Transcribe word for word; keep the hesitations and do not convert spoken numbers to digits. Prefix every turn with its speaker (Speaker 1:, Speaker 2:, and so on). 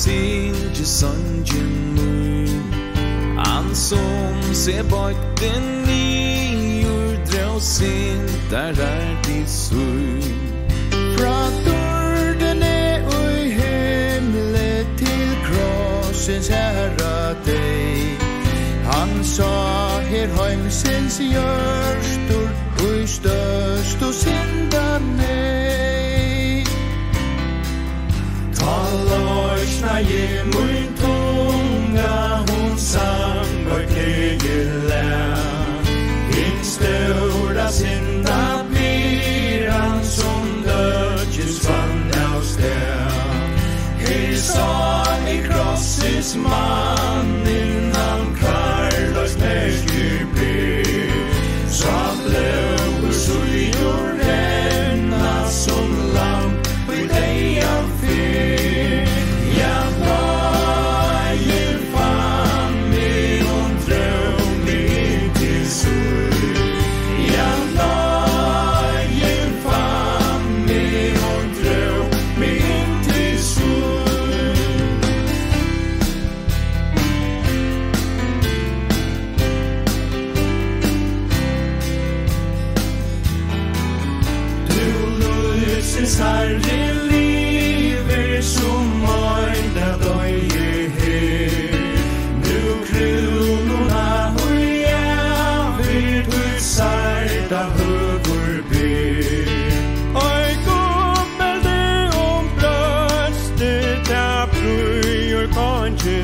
Speaker 1: synge songen mun an som se bøtten niur drøv sintar er til suy fra dordene og himle til krossens herra deg han sa her heimsens gjørstor og størst og syndane ta loisna je mun tunga hon sang og klegela in stora synda piran som dødjes vann av sted her sa i krosses mann innan Carlos Merskirby sa blå sujor renna som lamp vid dig av fyr ja varje fan med hon dröm mig till sol ja varje fan med hon dröm mig till sol du löses herre lever som möjda döje her nu kronorna och jävir du sarta högur ber oj gubbel det om bröstet där brujor kanske